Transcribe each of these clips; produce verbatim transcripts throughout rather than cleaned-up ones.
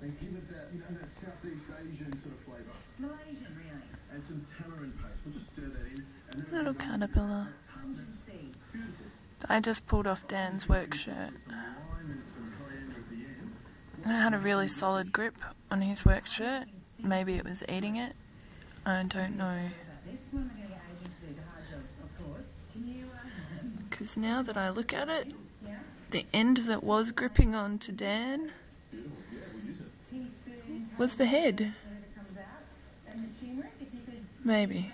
and give it that, you know, that Southeast Asian sort of flavour. Malaysian, really. And some tamarind paste. We'll just stir that in. And then Little caterpillar. I just pulled off Dan's work shirt. I had a really solid grip on his work shirt. Maybe it was eating it. I don't know. Because now that I look at it, the end that was gripping onto Dan was the head. Maybe.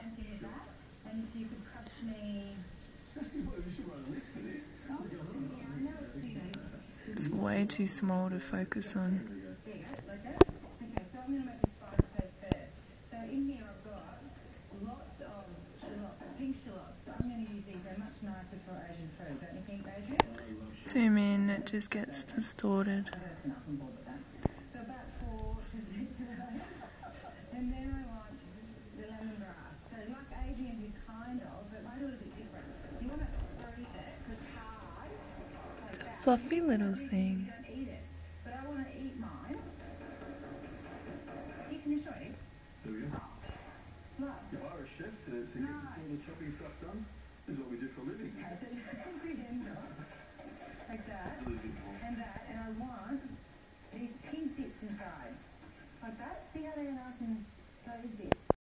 It's way too small to focus on. Zoom in, it just gets distorted. It's a fluffy little thing. You hire a chef to, to get the sort of chopping stuff done? This is what we do for a living.